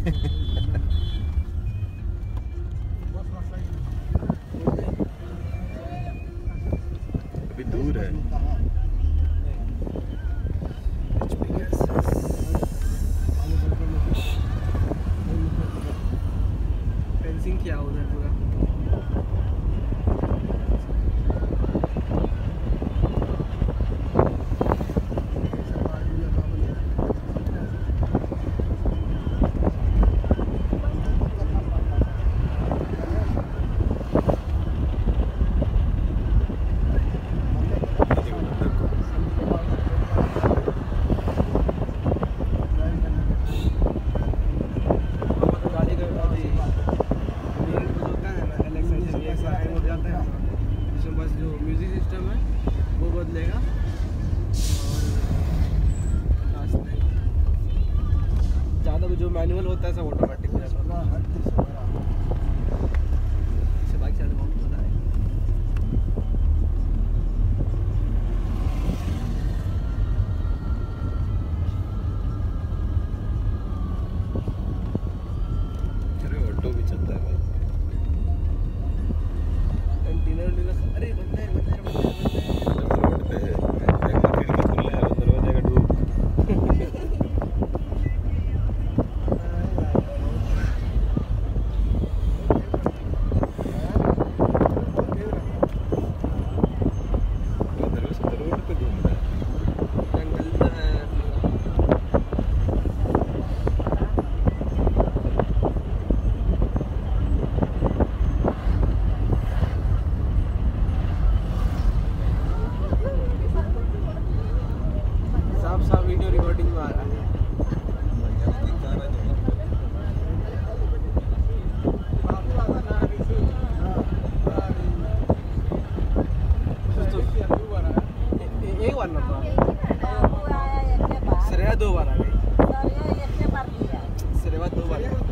अभी दूर है। फेंसिंग किया उधर पूरा। बस जो म्यूजिक सिस्टम है वो बदलेगा और ज़्यादा जो मैनुअल होता है सब ऑटोमेटिक हो जाता है। इससे बाइक चलाने बहुत मजा आएगा। अरे ऑटो भी चलता है भाई। अरे बनता है रोड पे है, एक तो खिड़की खुला है, दरवाजे का ढूक। रोड पे घूम रहा है। जंगल है। साफ वीडियो रिकॉर्डिंग में आ रहा है। एक बार ना श्रेया 2 बार आ गई। श्रेया 2 बार।